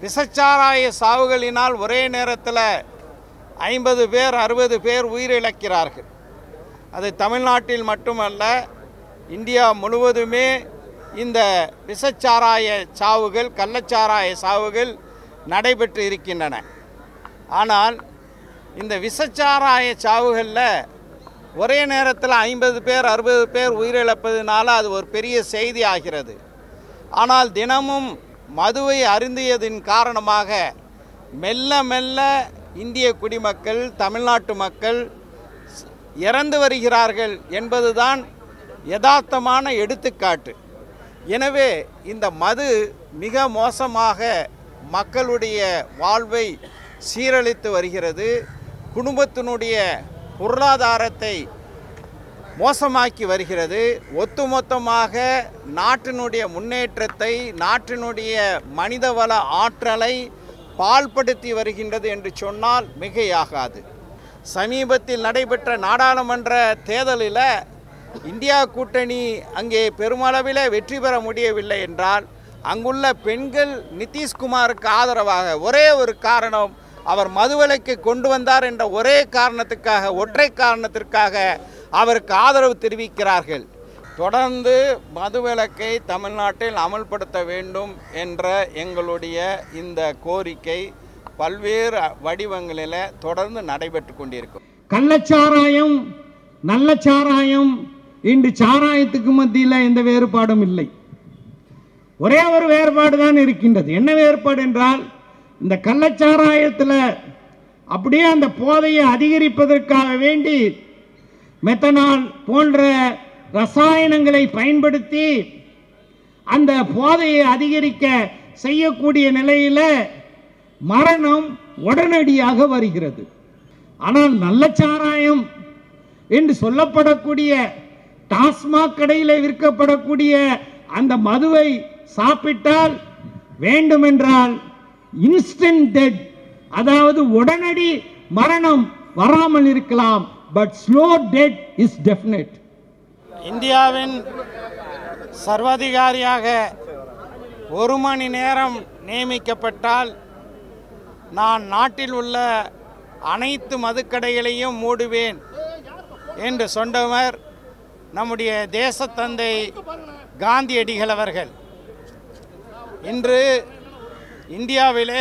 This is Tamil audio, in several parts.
விசச்சாராய சாவுகளினால் ஒரே நேரத்தில் 50 பேர் 60 பேர் உயிரிழக்கிறார்கள். அது தமிழ்நாட்டில் மட்டுமல்ல, இந்தியா முழுவதுமே இந்த விசச்சாராய சாவுகள், கள்ளச்சாராய சாவுகள் நடைபெற்று இருக்கின்றன. ஆனால் இந்த விசச்சாராய சாவுகளில் ஒரே நேரத்தில் 50 பேர் 60 பேர் உயிரிழப்பதனால அது ஒரு பெரிய செய்தி ஆகிறது. ஆனால் தினமும் மதுவை அருந்தியதின் காரணமாக மெல்ல மெல்ல இந்திய குடிமக்கள், தமிழ்நாட்டு மக்கள் இறந்து வருகிறார்கள் என்பதுதான் யதார்த்தமான எடுத்துக்காட்டு. எனவே இந்த மது மிக மோசமாக மக்களுடைய வாழ்வை சீரழித்து வருகிறது. குடும்பத்தினுடைய பொருளாதாரத்தை மோசமாக்கி வருகிறது. ஒட்டுமொத்தமாக நாட்டினுடைய முன்னேற்றத்தை, நாட்டினுடைய மனிதவள ஆற்றலை பாழ்படுத்தி வருகின்றது என்று சொன்னால் மிகையாகாது. சமீபத்தில் நடைபெற்ற நாடாளுமன்ற தேர்தலில் இந்தியா கூட்டணி அங்கே பெருமளவில் வெற்றி பெற முடியவில்லை என்றால் அங்குள்ள பெண்கள் நிதிஷ்குமாருக்கு ஆதரவாக ஒரே ஒரு காரணம், அவர் மதுவிலக்கை கொண்டு வந்தார் என்ற ஒரே காரணத்துக்காக, ஒற்றை காரணத்திற்காக அவருக்கு ஆதரவு தெரிவிக்கிறார்கள். தொடர்ந்து மதுவிலக்கை தமிழ்நாட்டில் அமல்படுத்த வேண்டும் என்ற எங்களுடைய இந்த கோரிக்கை பல்வேறு வடிவங்களில் தொடர்ந்து நடைபெற்று கொண்டிருக்கும். கள்ளச்சாராயம், நல்ல சாராயம், இன்று சாராயத்துக்கு மத்தியில் எந்த வேறுபாடும் இல்லை. ஒரே ஒரு வேறுபாடு தான் இருக்கின்றது. என்ன வேறுபாடு என்றால், இந்த கள்ளச்சாராயத்தில் அப்படியே அந்த போதையை அதிகரிப்பதற்காக வேண்டி மெத்தனால் போன்ற ரசாயனங்களை பயன்படுத்தி அந்த போதையை அதிகரிக்க செய்யக்கூடிய நிலையில் மரணம் உடனடியாக வருகிறது. ஆனால் நல்ல சாராயம் என்று சொல்லப்படக்கூடிய டாஸ்மாக் கடையில் விற்கப்படக்கூடிய அந்த மதுவை சாப்பிட்டால் வேண்டுமென்றால் இன்ஸ்டன்ட் டெத், அதாவது உடனடி மரணம் வராமல் இருக்கலாம், but slow death is definite. இந்தியாவின் சர்வாதிகாரியாக 1 மணி நேரம் நியமிக்கப்பட்டால் நான் நாட்டில் உள்ள அனைத்து மதுக்கடைகளையும் மூடுவேன் என்று சொன்னவர் நம்முடைய தேசத்தந்தை காந்தியடிகள் அவர்கள். இன்று இந்தியாவிலே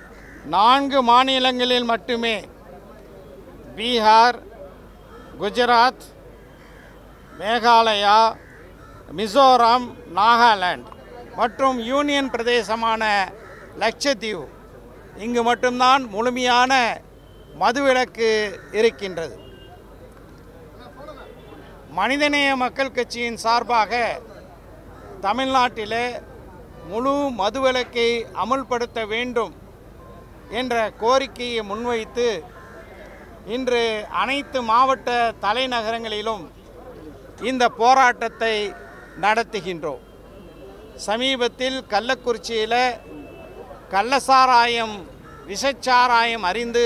4 மாநிலங்களில் மட்டுமே, பீகார், குஜராத், மேகாலயா, மிசோரம், நாகாலாந்து மற்றும் யூனியன் பிரதேசமான லட்சத்தீவு, இங்கு மட்டும்தான் முழுமையான மதுவிலக்கு இருக்கின்றது. மனிதநேய மக்கள் கட்சியின் சார்பாக தமிழ்நாட்டிலே முழு மதுவிலக்கை அமுல்படுத்த வேண்டும் என்ற கோரிக்கையை முன்வைத்து இன்று அனைத்து மாவட்ட தலைநகரங்களிலும் இந்த போராட்டத்தை நடத்துகின்றோம். சமீபத்தில் கள்ளக்குறிச்சியில் கள்ளச்சாராயம், விஷச்சாராயம் அருந்தி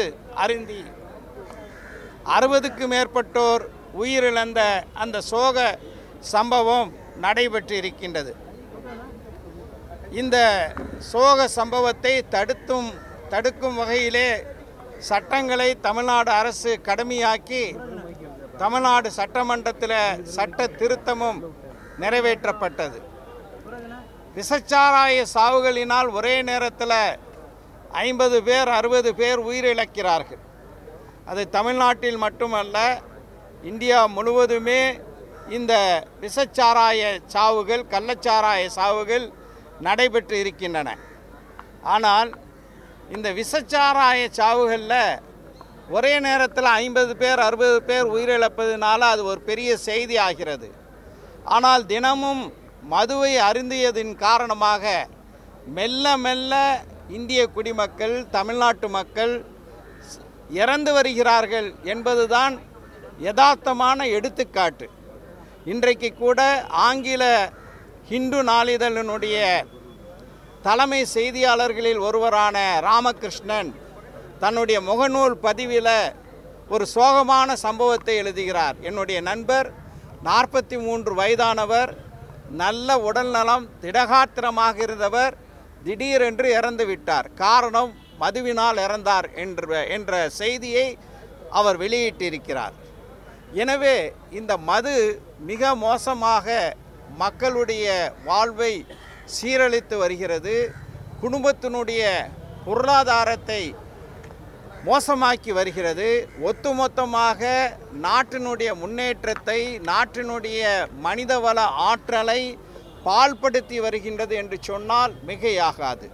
60க்கும் மேற்பட்டோர் உயிரிழந்த அந்த சோக சம்பவம் நடைபெற்று இருக்கின்றது. இந்த சோக சம்பவத்தை தடுக்கும் வகையிலே சட்டங்களை தமிழ்நாடு அரசு கடுமையாக்கி தமிழ்நாடு சட்டமன்றத்தில் சட்ட திருத்தமும் நிறைவேற்றப்பட்டது. விஷச்சாராய சாவுகளினால் ஒரே நேரத்தில் 50 பேர் 60 பேர் உயிரிழக்கிறார்கள். அது தமிழ்நாட்டில் மட்டுமல்ல, இந்தியா முழுவதுமே இந்த விஷச்சாராய சாவுகள், கள்ளச்சாராய சாவுகள் நடைபெற்று இருக்கின்றன. ஆனால் இந்த விஷச்சாராய சாவுகளில் ஒரே நேரத்தில் 50 பேர் 60 பேர் உயிரிழப்பதனால அது ஒரு பெரிய செய்தி ஆகிறது. ஆனால் தினமும் மதுவை அருந்தியதின் காரணமாக மெல்ல மெல்ல இந்திய குடிமக்கள், தமிழ்நாட்டு மக்கள் இறந்து வருகிறார்கள் என்பதுதான் யதார்த்தமான எடுத்துக்காட்டு. இன்றைக்கு கூட ஆங்கில ஹிந்து நாளிதழினுடைய தலைமை செய்தியாளர்களில் ஒருவரான ராமகிருஷ்ணன் தன்னுடைய முகநூல் பதிவில் ஒரு சோகமான சம்பவத்தை எழுதுகிறார். என்னுடைய நண்பர் 43 வயதானவர், நல்ல உடல்நலம், திடகாத்திரமாக இருந்தவர், திடீரென்று இறந்து விட்டார். காரணம் மதுவினால் இறந்தார் என்ற செய்தியை அவர் வெளியிட்டிருக்கிறார். எனவே இந்த மது மிக மோசமாக மக்களுடைய வாழ்வை சீரழித்து வருகிறது. குடும்பத்தினுடைய பொருளாதாரத்தை மோசமாக்கி வருகிறது. ஒட்டுமொத்தமாக நாட்டினுடைய முன்னேற்றத்தை, நாட்டினுடைய மனிதவள ஆற்றலை பாழ்படுத்தி வருகின்றது என்று சொன்னால் மிகையாகாது.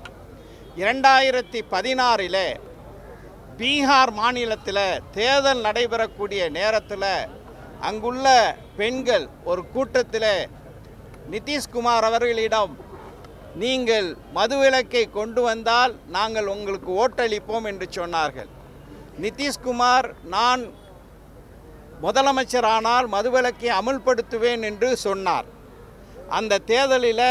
2016 பீகார் மாநிலத்தில் தேர்தல் நடைபெறக்கூடிய நேரத்தில் அங்குள்ள பெண்கள் ஒரு கூட்டத்தில் நிதிஷ்குமார் அவர்களிடம், நீங்கள் மதுவிலக்கை கொண்டு வந்தால் நாங்கள் உங்களுக்கு ஓட்டளிப்போம் என்று சொன்னார்கள். நிதிஷ்குமார், நான் முதலமைச்சரானால் மதுவிலக்கை அமுல்படுத்துவேன் என்று சொன்னார். அந்த தேர்தலில்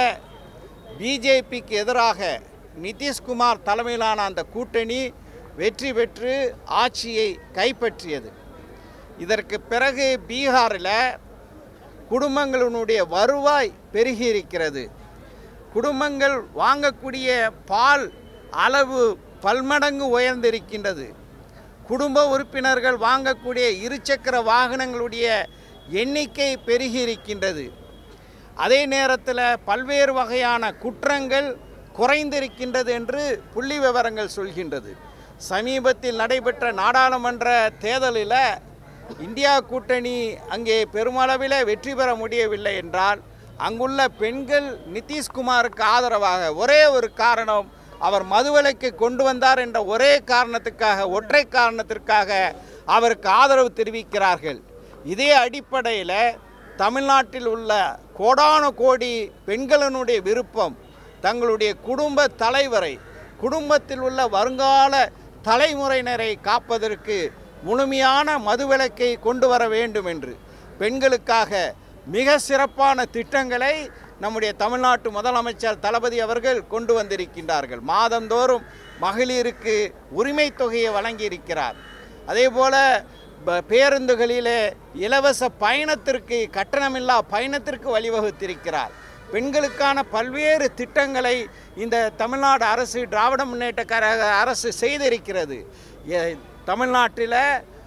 பிஜேபிக்கு எதிராக நிதிஷ்குமார் தலைமையிலான அந்த கூட்டணி வெற்றி பெற்று ஆட்சியை கைப்பற்றியது. இதற்கு பிறகு பீகாரில் குடும்பங்களினுடைய வருவாய் பெருகி இருக்கிறது. குடும்பங்கள் வாங்கக்கூடிய பால் அளவு பல்மடங்கு உயர்ந்திருக்கின்றது. குடும்ப உறுப்பினர்கள் வாங்கக்கூடிய இருசக்கர வாகனங்களுடைய எண்ணிக்கை பெருகி இருக்கின்றது. அதே நேரத்தில் பல்வேறு வகையான குற்றங்கள் குறைந்திருக்கின்றது என்று புள்ளி விவரங்கள் சொல்கின்றது. சமீபத்தில் நடைபெற்ற நாடாளுமன்ற தேர்தலில் இந்தியா கூட்டணி அங்கே பெருமளவில் வெற்றி பெற முடியவில்லை என்றால், அங்குள்ள பெண்கள் நிதிஷ்குமாருக்கு ஆதரவாக ஒரே ஒரு காரணம், அவர் மதுவிலக்கை கொண்டு வந்தார் என்ற ஒரே காரணத்துக்காக, ஒற்றை காரணத்திற்காக அவருக்கு ஆதரவு தெரிவிக்கிறார்கள். இதே அடிப்படையில் தமிழ்நாட்டில் உள்ள கோடான கோடி பெண்களினுடைய விருப்பம் தங்களுடைய குடும்ப தலைவரை, குடும்பத்தில் உள்ள வருங்கால தலைமுறையினரை காப்பதற்கு முழுமையான மதுவிலக்கை கொண்டு வர வேண்டும் என்று பெண்களுக்காக மிக சிறப்பான திட்டங்களை நம்முடைய தமிழ்நாட்டு முதலமைச்சர் தளபதி அவர்கள் கொண்டு வந்திருக்கின்றார்கள். மாதந்தோறும் மகளிருக்கு உரிமை தொகையை வழங்கியிருக்கிறார். அதேபோல் பேருந்துகளிலே இலவச பயணத்திற்கு, கட்டணமில்லா பயணத்திற்கு வழிவகுத்திருக்கிறார். பெண்களுக்கான பல்வேறு திட்டங்களை இந்த தமிழ்நாடு அரசு, திராவிட முன்னேற்ற கழக அரசு செய்திருக்கிறது. தமிழ்நாட்டில்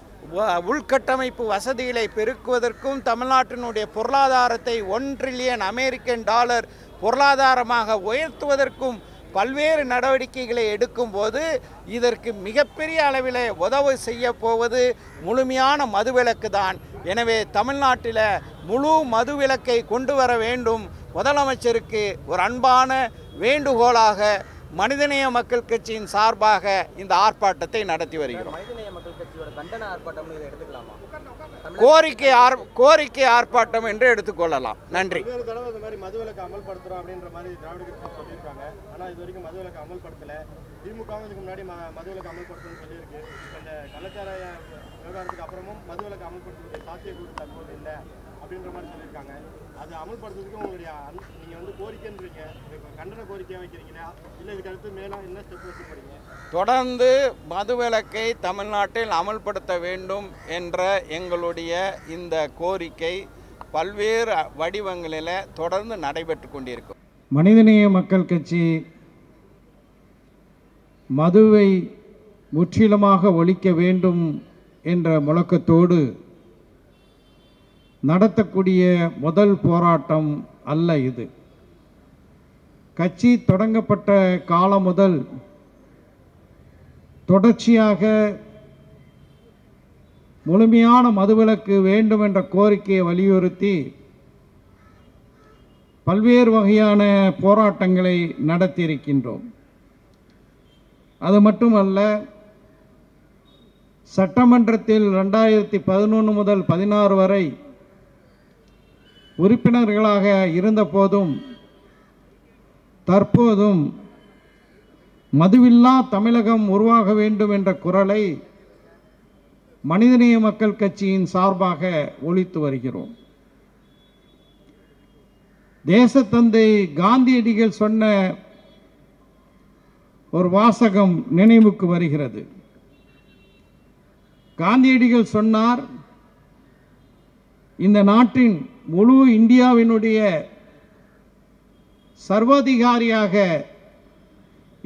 உள்கட்டமைப்பு வசதிகளை பெருக்குவதற்கும், தமிழ்நாட்டினுடைய பொருளாதாரத்தை $1 டிரில்லியன் அமெரிக்கன் டாலர் பொருளாதாரமாக உயர்த்துவதற்கும் பல்வேறு நடவடிக்கைகளை எடுக்கும்போது இதற்கு மிகப்பெரிய அளவில் உதவி செய்ய போவது முழுமையான மதுவிலக்கு தான். எனவே தமிழ்நாட்டில் முழு மதுவிலக்கை கொண்டு வர வேண்டும். முதலமைச்சருக்கு ஒரு அன்பான வேண்டுகோளாக மனிதநேய மக்கள் கட்சியின் சார்பாக இந்த ஆர்ப்பாட்டத்தை நடத்தி வருகிறோம். கோரிக்கை ஆர்ப்பாட்டம் என்று எடுத்துக்கொள்ளலாம். நன்றி. மதுவிலக்கு அமல்படுத்துறோம் அப்படின்ற மாதிரி திராவிட கட்சி சொல்லியிருக்காங்க. ஆனால் இது வரைக்கும் மதுவிலக்கு அமல்படுத்தல. திமுக இதுக்கு முன்னாடி மதுவிலக்கு அமல்படுத்தணும்னு சொல்லியிருக்கு. இந்த கள்ளச்சாராய விவகாரத்துக்கு அப்புறமும் மதுவிலக்கு அமல்படுத்தக்கூடிய சாத்தியக்கூறு தற்போது இல்லை அப்படின்ற மாதிரி சொல்லியிருக்காங்க. அது அமல்படுத்துறதுக்கு உங்களுடைய நீங்கள் கோரிக்கைன்றீங்க, கண்டன கோரிக்கையாக வைக்கிறீங்களா, இல்லை இதுக்கு அடுத்து மேலும் என்ன ஸ்டெப் வச்சு போறீங்க? தொடர்ந்து மதுவிலக்கை தமிழ்நாட்டில் அமல்படுத்த வேண்டும் என்ற எங்களுடைய இந்த கோரிக்கை பல்வேறு வடிவங்களில் தொடர்ந்து நடைபெற்று கொண்டிருக்கும். மனிதநேய மக்கள் கட்சி மதுவை முற்றிலுமாக ஒழிக்க வேண்டும் என்ற முழக்கத்தோடு நடத்தக்கூடிய முதல் போராட்டம் அல்ல இது. கட்சி தொடங்கப்பட்ட காலம் முதல் தொடர்ச்சியாக முழுமையான மதுவிலக்கு வேண்டும் என்ற கோரிக்கையை வலியுறுத்தி பல்வேறு வகையான போராட்டங்களை நடத்தியிருக்கின்றோம். அது மட்டுமல்ல, சட்டமன்றத்தில் 2011 முதல் 16 வரை உறுப்பினர்களாக இருந்தபோதும் தற்போதும் மதுவில்லா தமிழகம் உருவாக வேண்டும் என்ற குரலை மனிதநேய மக்கள் கட்சியின் சார்பாக ஒலித்து வருகிறோம். தேசத்தந்தை காந்தியடிகள் சொன்ன ஒரு வாசகம் நினைவுக்கு வருகிறது. காந்தியடிகள் சொன்னார், இந்த நாட்டின் முழு இந்தியாவினுடைய சர்வாதிகாரியாக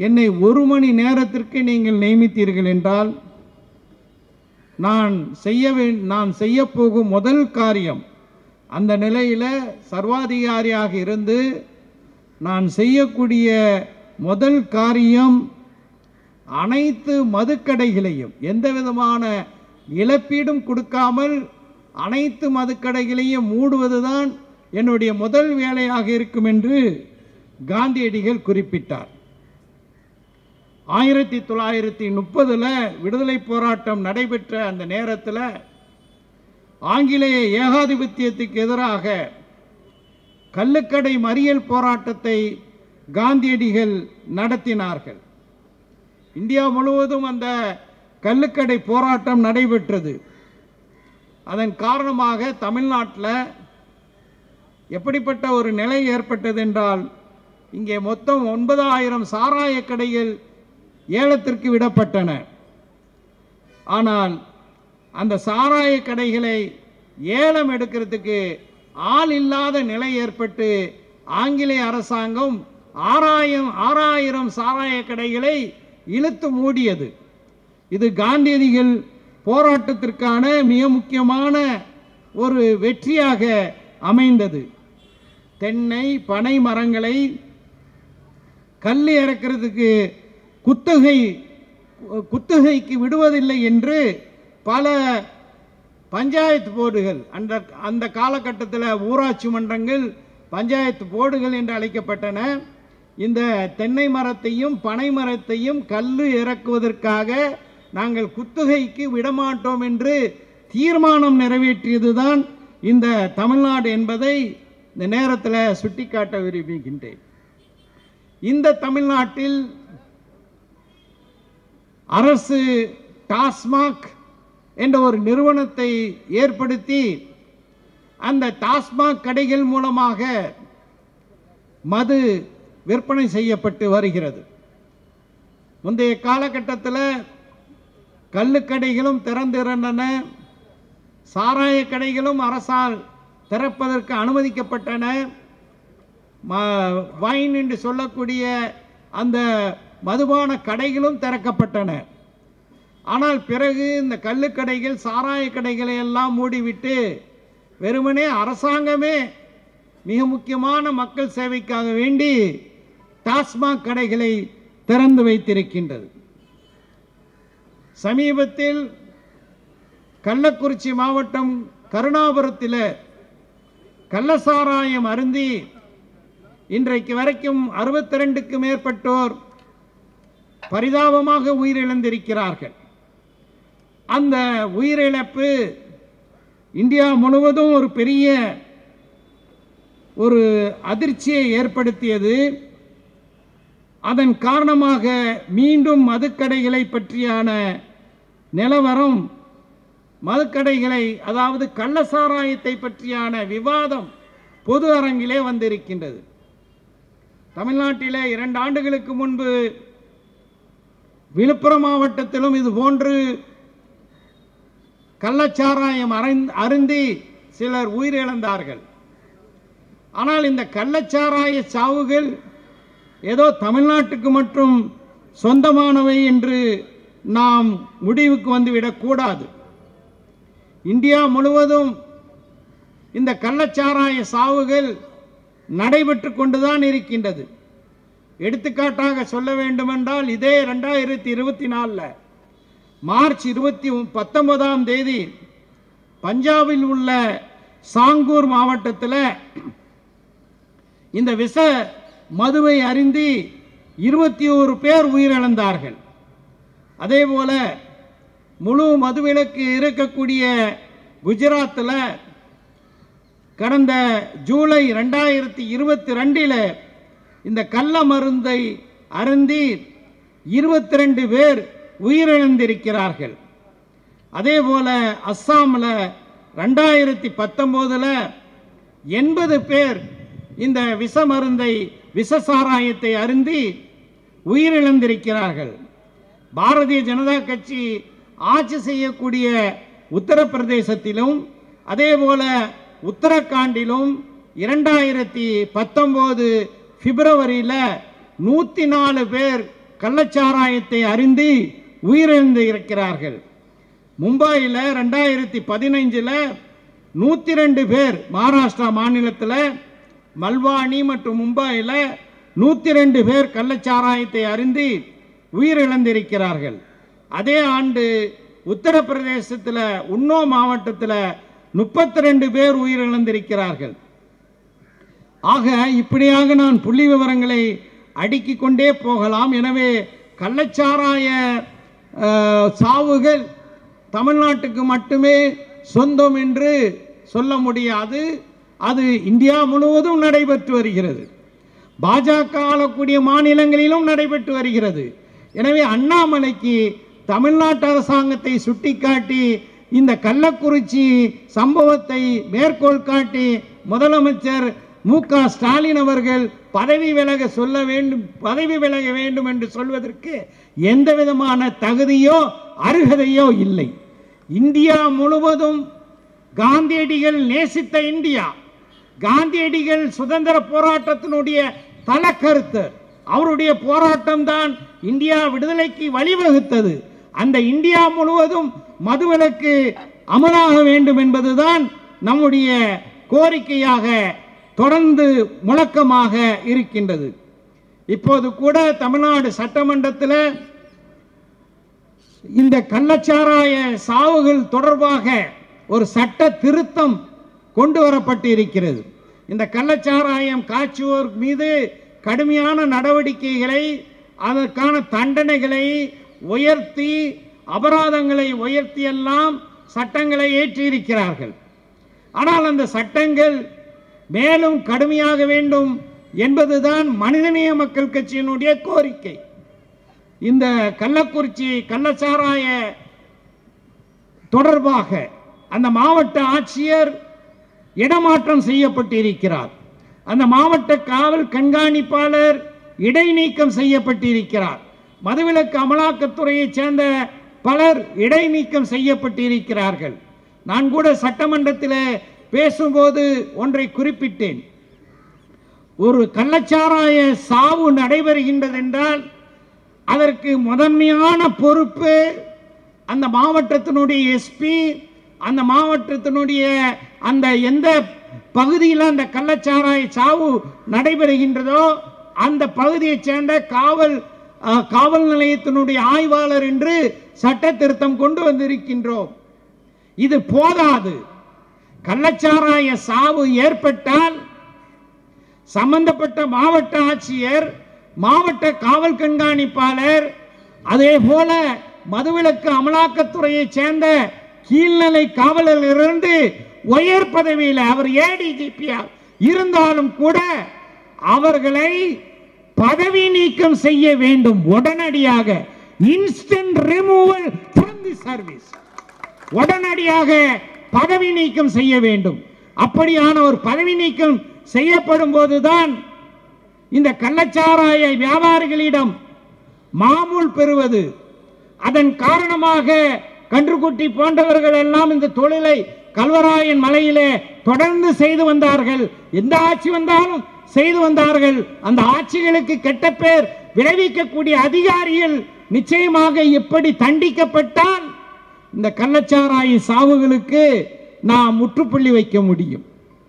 என்னை 1 மணி நேரத்திற்கு நீங்கள் நியமித்தீர்கள் என்றால் நான் செய்ய போகும் முதல் காரியம், அந்த நிலையில் சர்வாதிகாரியாக இருந்து நான் செய்யக்கூடிய முதல் காரியம், அனைத்து மதுக்கடைகளையும் எந்த விதமான இழப்பீடும் கொடுக்காமல் அனைத்து மதுக்கடைகளையும் மூடுவதுதான் என்னுடைய முதல் வேலையாக இருக்கும் என்று காந்தியடிகள் குறிப்பிட்டார். 1930 விடுதலை போராட்டம் நடைபெற்ற அந்த நேரத்தில் ஆங்கிலேய ஏகாதிபத்தியத்துக்கு எதிராக கள்ளுக்கடை மறியல் போராட்டத்தை காந்தியடிகள் நடத்தினார்கள். இந்தியா முழுவதும் அந்த கள்ளுக்கடை போராட்டம் நடைபெற்றது. அதன் காரணமாக தமிழ்நாட்டில் எப்படிப்பட்ட ஒரு நிலை ஏற்பட்டது என்றால், இங்கே மொத்தம் 9000 சாராய கடைகள் ஏலத்திற்கு விடப்பட்டன. ஆனால் அந்த சாராய கடைகளை ஏலம் எடுக்கிறதுக்கு ஆள் இல்லாத நிலை ஏற்பட்டு ஆங்கிலேய அரசாங்கம் 6000 சாராய கடைகளை இழுத்து மூடியது. இது காந்தியடிகள் போராட்டத்திற்கான மிக முக்கியமான ஒரு வெற்றியாக அமைந்தது. தென்னை பனை மரங்களை கல் இறக்கிறதுக்கு குத்தகைக்கு விடுவதில்லை என்று பல பஞ்சாயத்து போர்டுகள், அந்த காலகட்டத்தில் ஊராட்சி மன்றங்கள் பஞ்சாயத்து போர்டுகள் என்று அழைக்கப்பட்டன, இந்த தென்னை மரத்தையும் பனை மரத்தையும் கல் இறக்குவதற்காக நாங்கள் குத்தகைக்கு விடமாட்டோம் என்று தீர்மானம் நிறைவேற்றியதுதான் இந்த தமிழ்நாடு என்பதை இந்த நேரத்தில் சுட்டிக்காட்ட விரும்புகின்றேன். இந்த தமிழ்நாட்டில் அரசு டாஸ்மாக் என்ற ஒரு நிறுவனத்தை ஏற்படுத்தி அந்த டாஸ்மாக் கடைகள் மூலமாக மது விற்பனை செய்யப்பட்டு வருகிறது. முந்தைய காலகட்டத்தில் கள்ளுக்கடைகளும் திறந்திருந்தன, சாராய கடைகளும் அரசால் திறப்பதற்கு அனுமதிக்கப்பட்டன, வைன் என்று சொல்லக்கூடிய அந்த மதுபான கடைகளும் திறக்கப்பட்டன. ஆனால் பிறகு இந்த கள்ளுக்கடைகள் சாராய கடைகளை எல்லாம் மூடிவிட்டு வெறுமனே அரசாங்கமே மிக முக்கியமான மக்கள் சேவைக்காக வேண்டி டாஸ்மாக் கடைகளை திறந்து வைத்திருக்கின்றது. சமீபத்தில் கள்ளக்குறிச்சி மாவட்டம் கருணாபுரத்தில் கள்ளசாராயம் அருந்தி இன்றைக்கு வரைக்கும் 62க்கு மேற்பட்டோர் பரிதாபமாக உயிரிழந்திருக்கிறார்கள். அந்த உயிரிழப்பு இந்தியா முழுவதும் ஒரு பெரிய ஒரு அதிர்ச்சியை ஏற்படுத்தியது. அதன் காரணமாக மீண்டும் மதுக்கடைகளை பற்றியான நிலவரம், மதுக்கடைகளை அதாவது கள்ளசாராயத்தை பற்றியான விவாதம் பொது அரங்கிலே வந்திருக்கின்றது. தமிழ்நாட்டிலே 2 ஆண்டுகளுக்கு முன்பு விழுப்புரம் மாவட்டத்திலும் இது போன்று கள்ளச்சாராயம் அருந்தி சிலர் உயிரிழந்தார்கள். ஆனால் இந்த கள்ளச்சாராய சாவுகள் ஏதோ தமிழ்நாட்டுக்கு மட்டும் சொந்தமானவை என்று நாம் முடிவுக்கு வந்துவிடக்கூடாது. இந்தியா முழுவதும் இந்த கள்ளச்சாராய சாவுகள் நடைபெற்று கொண்டுதான் இருக்கின்றது. எடுத்துக்காட்டாக சொல்ல வேண்டுமென்றால், இதே 2024 மார்ச் 19ஆம் தேதி பஞ்சாபில் உள்ள சாங்கூர் மாவட்டத்தில் இந்த விஷ மதுவை அருந்தி 21 பேர் உயிரிழந்தார்கள். அதே போல முழு மதுவிலக்கு இருக்கக்கூடிய குஜராத்தில் கடந்த ஜூலை 2022 இந்த கள்ள மருந்தை அருந்தி 22 பேர் உயிரிழந்திருக்கிறார்கள். அதே போல அஸ்ஸாமில் 2019 80 பேர் இந்த விஷ மருந்தை விஷ சாராயத்தை அருந்தி உயிரிழந்திருக்கிறார்கள். பாரதிய ஜனதா கட்சி ஆட்சி செய்யக்கூடிய உத்தரப்பிரதேசத்திலும் அதே போல உத்தரகாண்டிலும் 2019 பிப்ரவரியில் 104 பேர் கள்ளச்சாராயத்தை அருந்தி உயிரிழந்து இருக்கிறார்கள். மும்பையில் 2015 102 பேர், மகாராஷ்டிரா மாநிலத்தில் மல்வானி மற்றும் மும்பையில் 102 பேர் கள்ளச்சாராயத்தை அருந்தி உயிரிழந்திருக்கிறார்கள். அதே ஆண்டு உத்தரப்பிரதேசத்தில் உன்னோ மாவட்டத்தில் 32 பேர் உயிரிழந்திருக்கிறார்கள். ஆக இப்படியாக நான் புள்ளி விவரங்களை அடுக்கிக் கொண்டே போகலாம். எனவே கள்ளச்சாராய சாவுகள் தமிழ்நாட்டுக்கு மட்டுமே சொந்தம் என்று சொல்ல முடியாது. அது இந்தியா முழுவதும் நடைபெற்று வருகிறது. பாஜக ஆளக்கூடிய மாநிலங்களிலும் நடைபெற்று வருகிறது. எனவே அண்ணாமலைக்கு தமிழ்நாட்டு அரசாங்கத்தை சுட்டிக்காட்டி இந்த கள்ளக்குறிச்சி சம்பவத்தை மேற்கோள் காட்டி முதலமைச்சர் மு.க. ஸ்டாலின் அவர்கள் பதவி விலக வேண்டும் என்று சொல்வதற்கு எந்த விதமான தகுதியோ அருகதையோ இல்லை. இந்தியா முழுவதும் காந்தியடிகள் நேசித்த இந்தியா, காந்தியடிகள் சுதந்திர போராட்டத்தினுடைய தலக்கருத்து, அவருடைய போராட்டம் தான் இந்தியா விடுதலைக்கு வழிவகுத்தது. அந்த இந்தியா முழுவதும் மதுவிலக்கு அமலாக வேண்டும் என்பதுதான் நம்முடைய கோரிக்கையாக தொடர்ந்து முழக்கமாக இருக்கின்றது. இப்போது கூட தமிழ்நாடு சட்டமன்றத்தில் இந்த கள்ளச்சாராய சாவுகள் தொடர்பாக ஒரு சட்ட திருத்தம் கொண்டு வரப்பட்டு இருக்கிறது. இந்த கள்ளச்சாராயம் காய்ச்சுவோர் மீது கடுமையான நடவடிக்கைகளை, அதற்கான தண்டனைகளை உயர்த்தி, அபராதங்களை உயர்த்தி எல்லாம் சட்டங்களை ஏற்றியிருக்கிறார்கள். ஆனால் அந்த சட்டங்கள் மேலும் கடுமையாக வேண்டும் என்பதுதான் மனிதநேய மக்கள் கட்சியினுடைய கோரிக்கை. இந்த கள்ளக்குறிச்சி கள்ளச்சாராய தொடர்பாக அந்த மாவட்ட ஆட்சியர் இடமாற்றம் செய்யப்பட்டிருக்கிறார். அந்த மாவட்ட காவல் கண்காணிப்பாளர் இடைநீக்கம் செய்யப்பட்டிருக்கிறார். மதுவிலக்கு அமலாக்கத்துறையைச் சேர்ந்த பலர் இடைநீக்கம் செய்யப்பட்டிருக்கிறார்கள். நான் கூட சட்டமன்றத்தில் பேசும்போது ஒன்றை குறிப்பிட்டேன். ஒரு கள்ளச்சாராய சாவு நடைபெறுகின்றது என்றால் அதற்கு முதன்மையான பொறுப்பு அந்த மாவட்டத்தினுடைய எஸ்பி, அந்த மாவட்டத்தினுடைய அந்த எந்த பகுதியில் அந்த கள்ளச்சாராய சாவு நடைபெறுகின்றதோ அந்த பகுதியைச் சேர்ந்த காவல் நிலையத்தினுடைய ஆய்வாளர் என்று சட்ட திருத்தம் கொண்டு வந்திருக்கின்றோம். இது போதாது. கள்ளச்சாராய சாவு ஏற்பட்டால் சம்பந்தப்பட்ட மாவட்ட ஆட்சியர், மாவட்ட காவல் கண்காணிப்பாளர், அதே போல மதுவிலக்கு அமலாக்கத்துறையைச் சேர்ந்த கீழ்நிலை காவலரிலிருந்து உயர் பதவியில் அவர் ஏடிஜிபி இருந்தாலும் கூட அவர்களை பதவி நீக்கம் செய்ய வேண்டும். உடனடியாக instant removal from the service, உடனடியாக பதவி நீக்கம் செய்ய வேண்டும். அப்படியான ஒரு பதவி நீக்கம் செய்யப்படும் போதுதான் இந்த கள்ளச்சாராய வியாபாரிகளிடம் மாமூல் பெறுவது. அதன் காரணமாக கன்றுக்குட்டி போன்றவர்கள் எல்லாம் இந்த தொழிலை கல்வராயன் மலையிலே தொடர்ந்து செய்து வந்தார்கள். எந்த ஆட்சி வந்தாலும் செய்து வந்தார்கள். அந்த ஆட்சிகளுக்கு கெட்ட பேர் விளைவிக்கக்கூடிய அதிகாரிகள் நிச்சயமாக எப்படி தண்டிக்கப்பட்டால் இந்த கள்ளச்சாராய சாவுகளுக்கு நாம் முற்றுப்புள்ளி வைக்க முடியும்.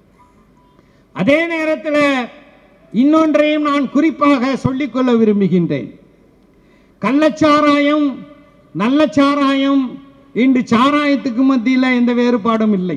அதே நேரத்தில் இன்னொன்றையும் நான் குறிப்பாக சொல்லிக்கொள்ள விரும்புகின்றேன். கள்ளச்சாராயம் நல்ல சாராயம் இன்று சாராயத்துக்கு மத்தியில் எந்த வேறுபாடும் இல்லை.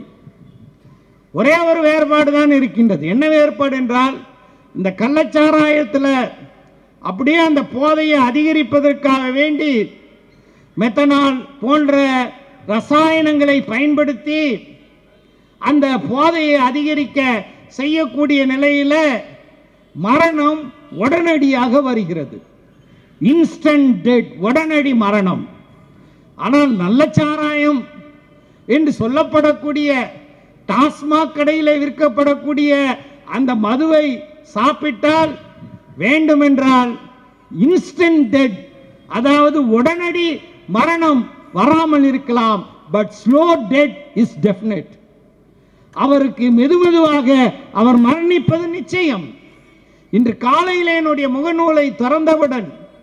ஒரே ஒரு வேறுபாடு தான் இருக்கின்றது. என்ன வேறுபாடு என்றால், இந்த கள்ளச்சாராயத்தில் அப்படியே அந்த போதையை அதிகரிப்பதற்காக வேண்டி மெத்தனால் போன்ற ரசாயனங்களை பயன்படுத்தி அந்த போதையை அதிகரிக்க செய்யக்கூடிய நிலையில் மரணம் உடனடியாக வருகிறது. இன்ஸ்டன்ட் டெத், உடனடி மரணம். ஆனால் நல்ல சாராயம் என்று சொல்லப்படக்கூடிய டாஸ்மாக் கடையில் விற்கப்படக்கூடிய அந்த மதுவை சாப்பிட்டால் வேண்டுமென்றால் இன்ஸ்டன்ட் டெத், அதாவது உடனடி மரணம் வராமல் இருக்கலாம், but slow death is definite. அவருக்கு மெதுமெதுவாக அவர் மரணிப்பது நிச்சயம். இன்று காலையில் என்னுடைய முகநூலை திறந்தவுடன்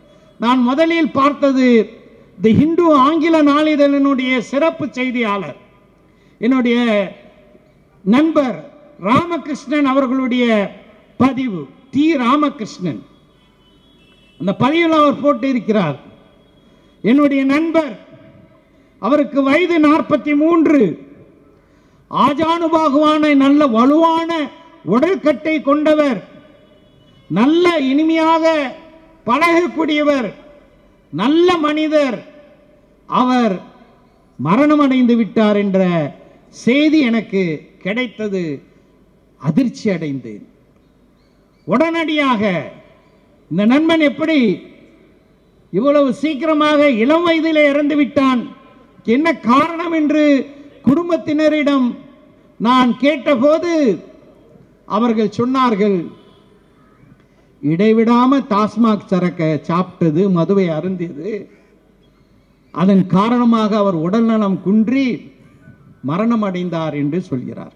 நான் முதலில் பார்த்தது தி ஹிந்து ஆங்கில நாளிதழினுடைய சிறப்பு செய்தியாளர் என்னுடைய நண்பர் ராமகிருஷ்ணன் அவர்களுடைய பதிவு. டி ராமகிருஷ்ணன் அந்த பதிவில் அவர் போட்டு இருக்கிறார், என்னுடைய நண்பர், அவருக்கு வயது 43, ஆஜானுபாகுவான நல்ல வலுவான உடற்கட்டை கொண்டவர், நல்ல இனிமையாக பழகக்கூடியவர், நல்ல மனிதர். அவர் மரணம் அடைந்து விட்டார் என்ற செய்தி எனக்கு கிடைத்தது. அதிர்ச்சி அடைந்தேன். உடனடியாக இந்த நண்பன் எப்படி இவ்வளவு சீக்கிரமாக இளம் வயதிலே இறந்து விட்டான், என்ன காரணம் என்று குடும்பத்தினரிடம் நான் கேட்டபோது அவர்கள் சொன்னார்கள், இடைவிடாம டாஸ்மாக் சரக்கை சாப்பிட்டது, மதுவை அருந்தியது, அதன் காரணமாக அவர் உடல்நலம் குன்றி மரணம் அடைந்தார் என்று சொல்கிறார்.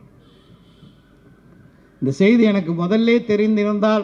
இந்த செய்தி எனக்கு முதல்ல தெரிந்திருந்தால்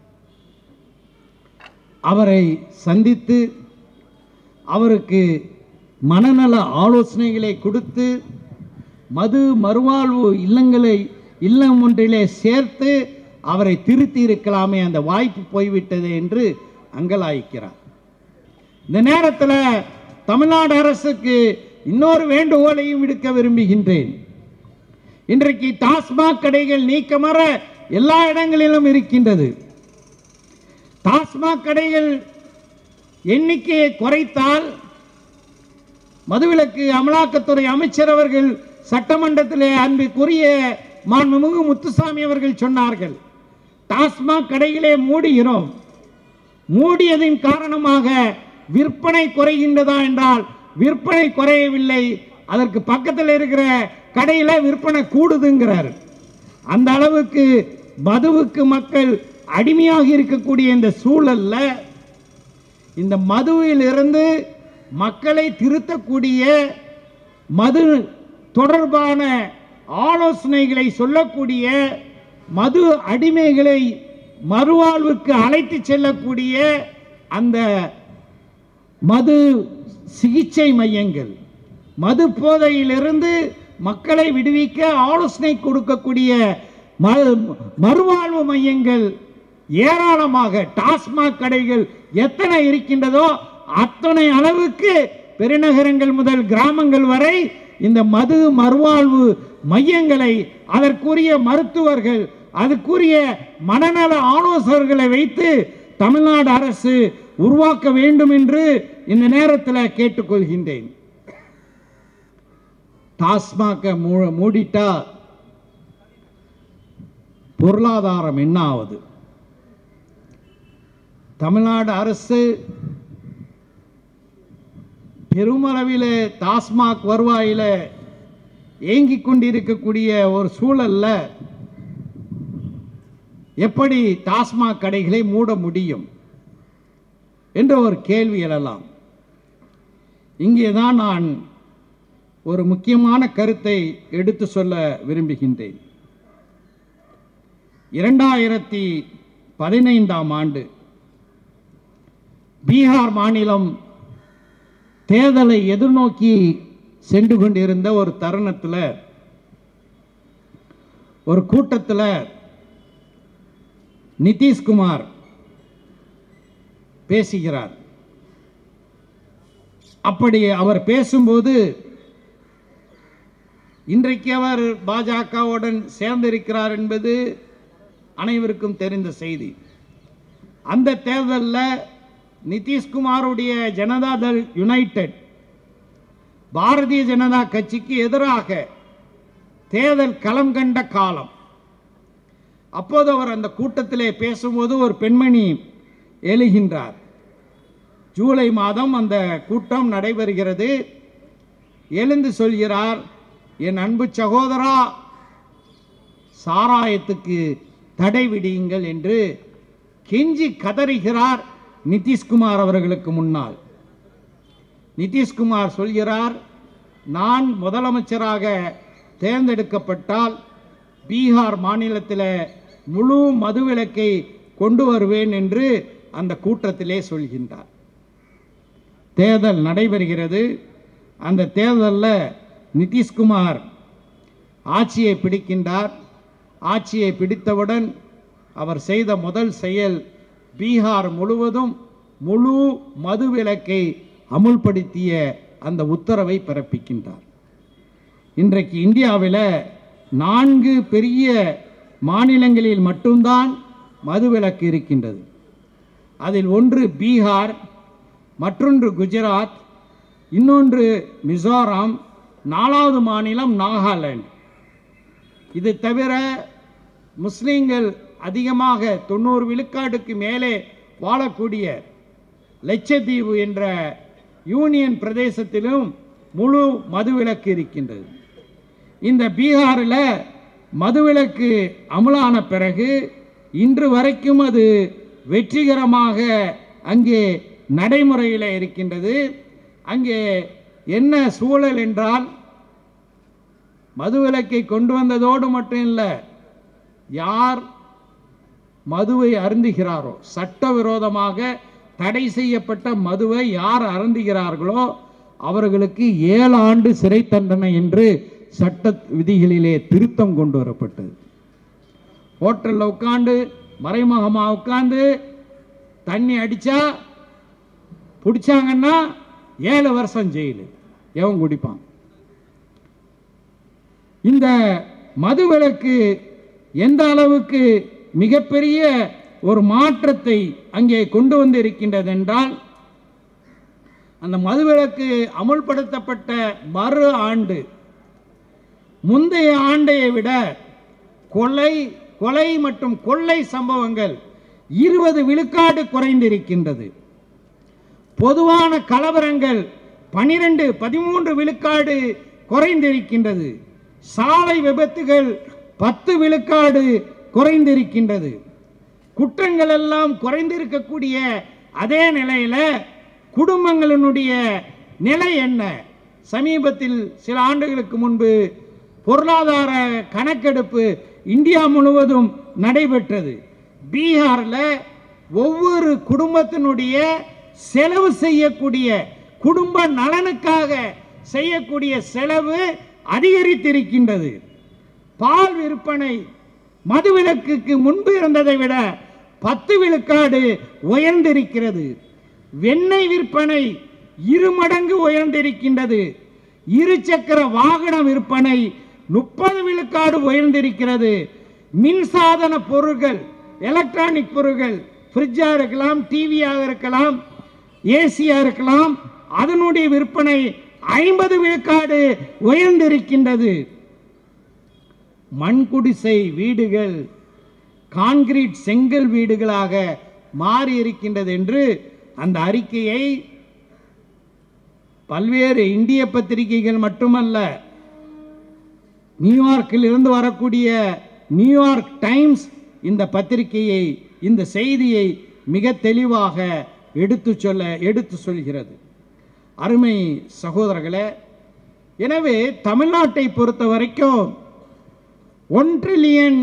அவரை சந்தித்து அவருக்கு மனநல ஆலோசனைகளை கொடுத்து மது மறுவாழ்வு இல்லம் ஒன்றிலே சேர்த்து அவரை திருத்தி இருக்கலாமே, அந்த வாய்ப்பு போய்விட்டது என்று அங்கலாய்க்கிறார். இந்த நேரத்தில் தமிழ்நாடு அரசுக்கு இன்னொரு வேண்டுகோளையும் விடுக்க விரும்புகின்றேன். இன்றைக்கு டாஸ்மாக் கடைகள் நீக்கமற எல்லா இடங்களிலும் இருக்கின்றது. டாஸ்மாக் கடைகள் எண்ணிக்கையை குறைத்தால், மதுவிலக்கு அமலாக்கத்துறை அமைச்சர் அவர்கள் சட்டமன்றத்திலே அன்புக்குரிய மாண்புமிகு முத்துசாமி அவர்கள் சொன்னார்கள், டாஸ்மாக் கடைகளே மூடுகிறோம், மூடியதின் காரணமாக விற்பனை குறைகின்றதா என்றால் விற்பனை குறையவில்லை, அதற்கு பக்கத்தில் இருக்கிற கடையில் விற்பனை கூடுதுங்கிறார். அந்த அளவுக்கு மதுவுக்கு மக்கள் அடிமையாக இருக்கக்கூடிய இந்த சூழல்ல இந்த மதுவில் இருந்து மக்களை திருத்தக்கூடிய மது தொடர்பான ஆலோசனைகளை சொல்லக்கூடிய மது அடிமைகளை மறுவாழ்வுக்கு அழைத்து செல்லக்கூடிய அந்த மது சிகிச்சை மையங்கள், மது போதையிலிருந்து மக்களை விடுவிக்க ஆலோசனை கொடுக்கக்கூடிய மறுவாழ்வு மையங்கள் ஏராளமாக, டாஸ்மாக் கடைகள் எத்தனை இருக்கின்றதோ அத்தனை அளவுக்கு பெருநகரங்கள் முதல் கிராமங்கள் வரை இந்த மது மறுவாழ்வு மையங்களை அதற்குரிய மருத்துவர்கள், அதுக்குரிய மனநல ஆலோசகர்களை வைத்து தமிழ்நாடு அரசு உருவாக்க வேண்டும் என்று இந்த நேரத்தில் கேட்டுக்கொள்கின்றேன். டாஸ்மாக மூடிட்டா பொருளாதாரம் என்ன ஆகுது? தமிழ்நாடு அரசு பெருமளவில் டாஸ்மாக் வருவாயில ஏங்கிக் கொண்டிருக்கக்கூடிய ஒரு சூழல்ல எப்படி டாஸ்மாக் கடைகளை மூட முடியும் என்ற ஒரு கேள்வி எழலாம். இங்கேதான் நான் ஒரு முக்கியமான கருத்தை எடுத்து சொல்ல விரும்புகின்றேன். 2015ஆம் ஆண்டு பீகார் மாநிலம் தேர்தலை எதிர்நோக்கி சென்று கொண்டிருந்த ஒரு தருணத்தில் ஒரு கூட்டத்தில் நிதிஷ்குமார் பேசுகிறார். அப்படி அவர் பேசும்போது, இன்றைக்கு அவர் பாஜகவுடன் சேர்ந்திருக்கிறார் என்பது அனைவருக்கும் தெரிந்த செய்தி. அந்த தேர்தலில் நிதிஷ்குமாருடைய ஜனதாதள் யுனைடெட் பாரதிய ஜனதா கட்சிக்கு எதிராக தேர்தல் களம் கண்ட காலம். அப்போது அவர் அந்த கூட்டத்திலே பேசும்போது ஒரு பெண்மணி எழுகின்றார். ஜூலை மாதம் அந்த கூட்டம் நடைபெறுகிறது. எழுந்து சொல்கிறார், என் அன்பு சகோதரா, சாராயத்துக்கு தடை விடியுங்கள் என்று கெஞ்சி கதறுகிறார் நிதிஷ்குமார் அவர்களுக்கு முன்னால். நிதிஷ்குமார் சொல்கிறார், நான் முதலமைச்சராக தேர்ந்தெடுக்கப்பட்டால் பீகார் மாநிலத்தில் முழு மதுவிலக்கை கொண்டு வருவேன் என்று அந்த கூட்டத்திலே சொல்கின்றார். தேர்தல் நடைபெறுகிறது. அந்த தேர்தலில் நிதிஷ்குமார் ஆட்சியை பிடிக்கின்றார். ஆட்சியை பிடித்தவுடன் அவர் செய்த முதல் செயல் பீகார் முழுவதும் முழு மதுவிலக்கை அமுல்படுத்திய அந்த உத்தரவை பிறப்பிக்கின்றார். இன்றைக்கு இந்தியாவில் 4 பெரிய மாநிலங்களில் மட்டும்தான் மதுவிலக்கு இருக்கின்றது. அதில் ஒன்று பீகார், மற்றொன்று குஜராத், இன்னொன்று மிசோரம், 4வது மாநிலம் நாகாலாந்து. இது தவிர முஸ்லீம்கள் அதிகமாக 90 விழுக்காடுக்கு மேலே வாழக்கூடிய லட்சத்தீவு என்ற யூனியன் பிரதேசத்திலும் முழு மதுவிலக்கு இருக்கின்றது. இந்த பீகாரில் மதுவிலக்கு அமலான பிறகு இன்று வரைக்கும் அது வெற்றிகரமாக அங்கே நடைமுறையில் இருக்கின்றது. அங்கே என்ன சூழல் என்றால், மதுவிலக்கை கொண்டு வந்ததோடு மட்டும் இல்லை, யார் மதுவை அருந்துகிறாரோ, சட்டவிரோதமாக தடை செய்யப்பட்ட மதுவை யார் அருந்துகிறார்களோ அவர்களுக்கு 7 ஆண்டு சிறை தண்டனை என்று சட்ட விதிகளிலே திருத்தம் கொண்டு வரப்பட்டது. ஹோட்டலில் உட்காந்து மறைமுகமாக உட்காந்து தண்ணி அடித்தா பிடிச்சாங்கன்னா 7 வருஷம் ஜெயிலு. எவன் குடிப்பான்? இந்த மதுவிலக்கு எந்த அளவுக்கு மிகப்பெரிய ஒரு மாற்றத்தை அங்கே கொண்டு வந்து இருக்கின்றது என்றால், அந்த மதுவிலக்கு அமுல்படுத்தப்பட்ட மறு ஆண்டு முந்தைய ஆண்டையை விட கொலை மற்றும் கொள்ளை சம்பவங்கள் 20 விழுக்காடு குறைந்திருக்கின்றது. பொதுவான கலவரங்கள் 12-13 விழுக்காடு குறைந்திருக்கின்றது. சாலை விபத்துகள் 10 விழுக்காடு குறைந்திருக்கின்றது. குற்றங்கள் எல்லாம் குறைந்திருக்கக்கூடிய அதே நிலையில் குடும்பங்களினுடைய நிலை என்ன? சமீபத்தில் சில ஆண்டுகளுக்கு முன்பு பொருளாதார கணக்கெடுப்பு இந்தியா முழுவதும் நடைபெற்றது. பீகாரில் ஒவ்வொரு குடும்பத்தினுடைய செலவு செய்யக்கூடிய, குடும்ப நலனுக்காக செய்யக்கூடிய செலவு அதிகரித்திருக்கின்றது. பால் விற்பனை மதுவிலக்குக்கு முன்பு இருந்ததை விட 10 விழுக்காடு உயர்ந்திருக்கிறது. வெண்ணெய் விற்பனை 2 மடங்கு உயர்ந்திருக்கின்றது. இருசக்கர வாகன விற்பனை 30 விழுக்காடு உயர்ந்திருக்கிறது. மின்சாதன பொருட்கள், எலக்ட்ரானிக் பொருட்கள், ஃப்ரிட்ஜாக இருக்கலாம், டிவியாக இருக்கலாம், ஏசியாக இருக்கலாம், அதனுடைய விற்பனை 50 விழுக்காடு உயர்ந்திருக்கின்றது. மண்குடிசை வீடுகள் கான்கிரீட் செங்கல் வீடுகளாக மாறி இருக்கின்றது என்று அந்த அறிக்கையை பல்வேறு இந்திய பத்திரிகைகள் மட்டுமல்ல, நியூயார்க்கில் இருந்து வரக்கூடிய நியூயார்க் டைம்ஸ் இந்த பத்திரிகையை, இந்த செய்தியை மிக தெளிவாக எடுத்து சொல்கிறது. அருமை சகோதரர்களே, எனவே தமிழ்நாட்டை பொறுத்த வரைக்கும் $1 ட்ரில்லியன்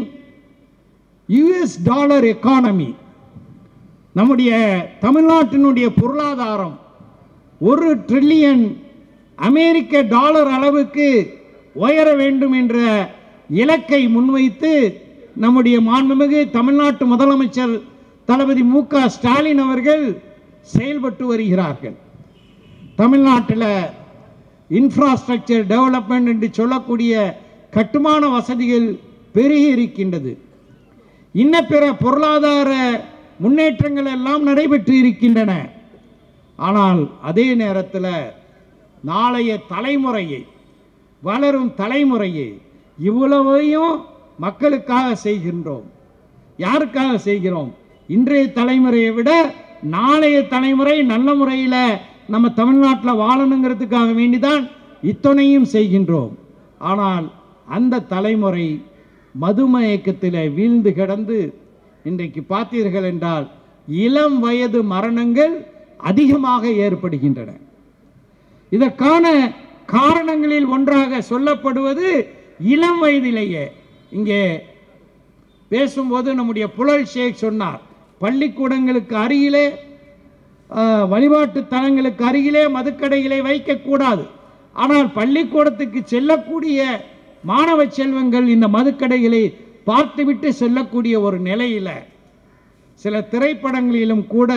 எக்கானமி, நம்முடைய தமிழ்நாட்டினுடைய பொருளாதாரம் $1 ட்ரில்லியன் அமெரிக்க டாலர் அளவுக்கு உயர வேண்டும் என்ற இலக்கை முன்வைத்து நம்முடைய மாண்புமிகு தமிழ்நாட்டு முதலமைச்சர் தளபதி மு.க. ஸ்டாலின் அவர்கள் செயல்பட்டு வருகிறார்கள். தமிழ்நாட்டில் இன்ஃப்ராஸ்ட்ரக்சர் டெவலப்மெண்ட் என்று சொல்லக்கூடிய கட்டுமான வசதிகள் பெருகி இருக்கின்றது. இன்ன பிற பொருளாதார முன்னேற்றங்கள் எல்லாம் நடைபெற்று இருக்கின்றன. ஆனால் அதே நேரத்தில் நாளைய தலைமுறையை, வளரும் தலைமுறையை இவ்வளவையும் மக்களுக்காக செய்கின்றோம். யாருக்காக செய்கிறோம்? இன்றைய தலைமுறையை விட நாளைய தலைமுறை நல்ல முறையில் நம்ம தமிழ்நாட்டில் வாழணுங்கிறதுக்காக வேண்டிதான் இத்தனையும் செய்கின்றோம். ஆனால் அந்த தலைமுறை மதுமயக்கத்தில் வீழ்ந்து கிடந்து இன்றைக்கு பார்த்தீர்கள் என்றால் இளம் வயது மரணங்கள் அதிகமாக ஏற்படுகின்றன. இதற்கான காரணங்களில் ஒன்றாக சொல்லப்படுவது இளம் வயதிலேயே. இங்கே பேசும்போது நம்முடைய புலல் ஷேக் சொன்னார், பள்ளிக்கூடங்களுக்கு அருகிலே வழிபாட்டு தலங்களுக்கு அருகிலே மதுக்கடைகளை வைக்கக்கூடாது. ஆனால் பள்ளிக்கூடத்துக்கு செல்லக்கூடிய மாணவ செல்வங்கள் இந்த மதுக்கடைகளை பார்த்துவிட்டு செல்லக்கூடிய ஒரு நிலையில் சில திரைப்படங்களிலும் கூட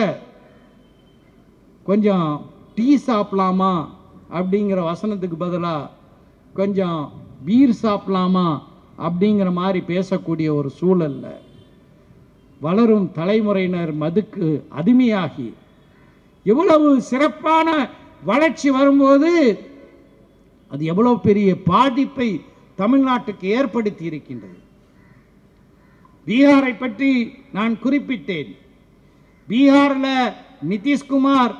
கொஞ்சம் டீ சாப்பிடலாமா அப்படிங்கிற வசனத்துக்கு பதிலாக கொஞ்சம் பீர் சாப்பிடலாமா அப்படிங்கிற மாதிரி பேசக்கூடிய ஒரு சூழலில் வளரும் தலைமுறையினர் மதுக்கு அடிமையாகி எவ்வளவு சிறப்பான வளர்ச்சி வரும்போது அது எவ்வளவு பெரிய பாதிப்பை தமிழ்நாட்டுக்கு ஏற்படுத்தி இருக்கின்றது. பீகாரை பற்றி நான் குறிப்பிட்டேன். பீகாரில் நிதிஷ்குமார்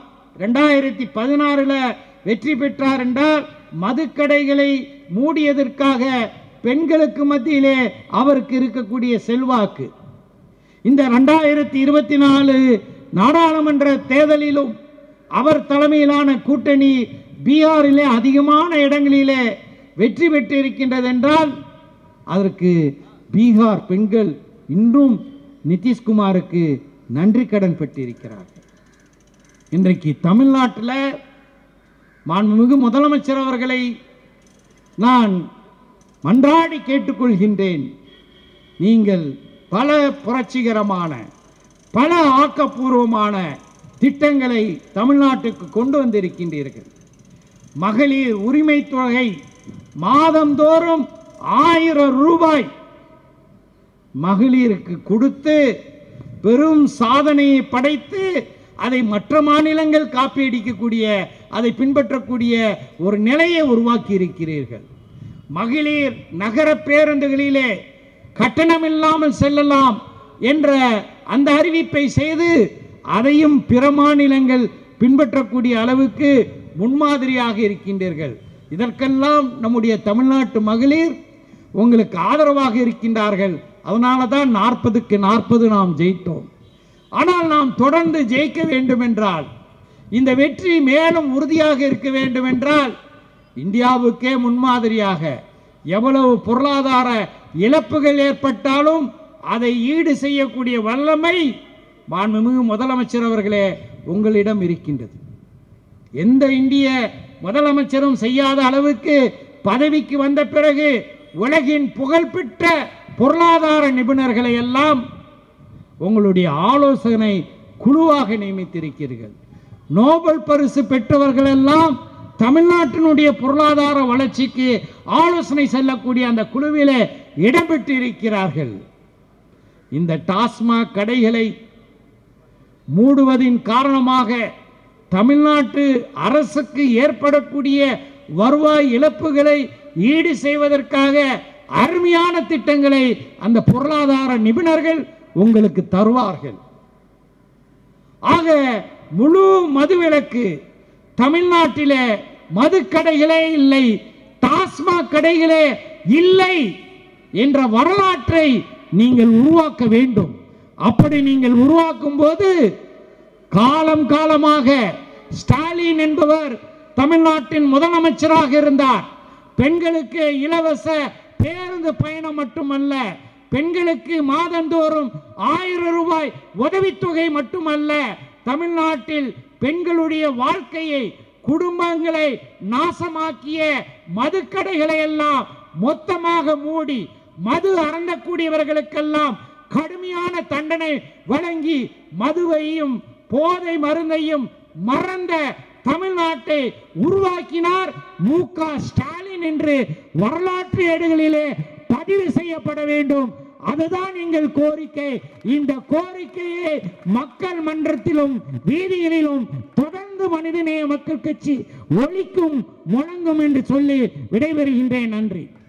2016 வெற்றி பெற்றார் என்றால் மதுக்கடைகளை மூடியதற்காக பெண்களுக்கு மத்தியிலே அவருக்கு இருக்கக்கூடிய செல்வாக்கு. இந்த 2024 நாடாளுமன்ற தேர்தலிலும் அவர் தலைமையிலான கூட்டணி பீகாரிலே அதிகமான இடங்களிலே வெற்றி பெற்றிருக்கின்றது என்றால் அதற்கு பீகார் பெண்கள் இன்றும் நிதிஷ்குமாருக்கு நன்றி கடன் பெற்றிருக்கிறார்கள். இன்றைக்கு தமிழ்நாட்டில் மாண்புமிகு முதலமைச்சர் அவர்களை நான் மன்றாடி கேட்டுக்கொள்கின்றேன். நீங்கள் பல புரட்சிகரமான பல ஆக்கப்பூர்வமான திட்டங்களை தமிழ்நாட்டுக்கு கொண்டு வந்திருக்கின்றீர்கள். மகளிர் உரிமை தொகை மாதந்தோறும் 1000 ரூபாய் மகளிருக்கு கொடுத்து பெரும் சாதனையை படைத்து அதை மற்ற மாநிலங்கள் காப்பியடிக்கக்கூடிய அதை பின்பற்றக்கூடிய ஒரு நிலையை உருவாக்கி இருக்கிறீர்கள். மகளிர் நகர பேருந்துகளிலே கட்டணமில்லாமல் செல்லலாம் என்ற அந்த அறிவிப்பை செய்து அதையும் பிற மாநிலங்கள் பின்பற்றக்கூடிய அளவுக்கு முன்மாதிரியாக இருக்கின்றீர்கள். இதற்கெல்லாம் நம்முடைய தமிழ்நாட்டு மகளிர் உங்களுக்கு ஆதரவாக இருக்கின்றார்கள். அதனால தான் 40க்கு 40 நாம் ஜெயித்தோம். ஆனால் நாம் தொடர்ந்து ஜெயிக்க வேண்டும் என்றால், இந்த வெற்றி மேலும் உறுதியாக இருக்க வேண்டும் என்றால், இந்தியாவுக்கே முன்மாதிரியாக எவ்வளவு பொருளாதார இழப்புகள் ஏற்பட்டாலும் அதை ஈடு செய்யக்கூடிய வல்லமை மாண்புமிகு முதலமைச்சர் அவர்களே உங்களிடம் இருக்கின்றது. எந்த இந்திய முதலமைச்சரும் செய்யாத அளவுக்கு பதவிக்கு வந்த பிறகு உலகின் புகழ்பெற்ற பொருளாதார நிபுணர்களை எல்லாம் உங்களுடைய ஆலோசனை குழுவாக நியமித்திருக்கிறீர்கள். நோபல் பரிசு பெற்றவர்கள் எல்லாம் தமிழ்நாட்டினுடைய பொருளாதார வளர்ச்சிக்கு ஆலோசனை செல்லக்கூடிய அந்த குழுவிலே இடம்பெற்றிருக்கிறார்கள். இந்த டாஸ்மாக் கடைகளை மூடுவதின் காரணமாக தமிழ்நாட்டு அரசுக்கு ஏற்படக்கூடிய வருவாய் இழப்புகளை ஈடு செய்வதற்காக அருமையான திட்டங்களை அந்த பொருளாதார நிபுணர்கள் உங்களுக்கு தருவார்கள். ஆக முழு மதுவிலக்கு தமிழ்நாட்டிலே மதுக்கடைகளே இல்லை, டாஸ்மாக் கடைகளே இல்லை என்ற வரலாற்றை நீங்கள் உருவாக்க வேண்டும். அப்படி நீங்கள் உருவாக்கும் போது காலம் காலமாக ஸ்டாலின் என்பவர் தமிழ்நாட்டின் முதலமைச்சராக இருந்தார். பெண்களுக்கு இலவச பேருந்து பயணம் மட்டுமல்ல, பெண்களுக்கு மாதந்தோறும் 1000 ரூபாய் உதவித்தொகை மட்டுமல்ல, தமிழ்நாட்டில் பெண்களுடைய வாழ்க்கையை குடும்பங்களை நாசமாக்கிய மதுக்கடைகளை எல்லாம் மொத்தமாக மூடி மது அருந்தக்கூடியவர்களுக்கெல்லாம் கடுமையான தண்டனை வழங்கி மதுவையும் போதை மருந்தையும் மறந்த தமிழ்நாட்டை உருவாக்கினார் மு.க. ஸ்டாலின் என்று வரலாற்று ஏடுகளிலே பதிவு செய்யப்பட வேண்டும். அதுதான் எங்கள் கோரிக்கை. இந்த கோரிக்கையை மக்கள் மன்றத்திலும் வீதிகளிலும் தொடர்ந்து மனிதநேய மக்கள் கட்சி ஒலிக்கும் முழங்கும் என்று சொல்லி விடைபெறுகின்றேன். நன்றி.